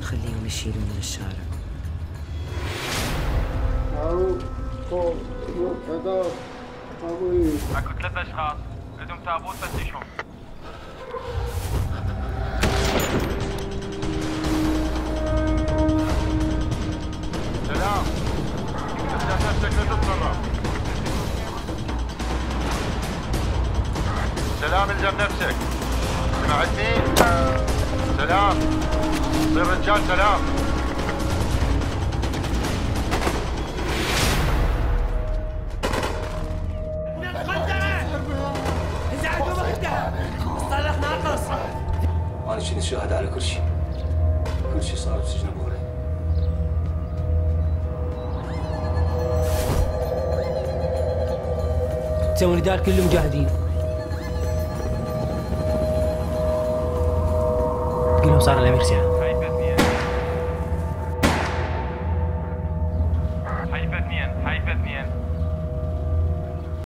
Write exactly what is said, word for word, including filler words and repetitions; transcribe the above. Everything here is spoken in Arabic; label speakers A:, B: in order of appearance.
A: خليهم يشيلونا للشارع.
B: اكو ثلاث اشخاص بدهم تابوت فتشهم. سلام اهدى نفسك لا تتطرف. سلام الزم نفسك، سمعتني؟ سلام صير رجال. سلام
C: أنا كنت شاهد على كل شيء، كل شيء صار بسجن أبو غريب.
D: تسوي نداء كل المجاهدين، تقول لهم صار الأمير ساعة.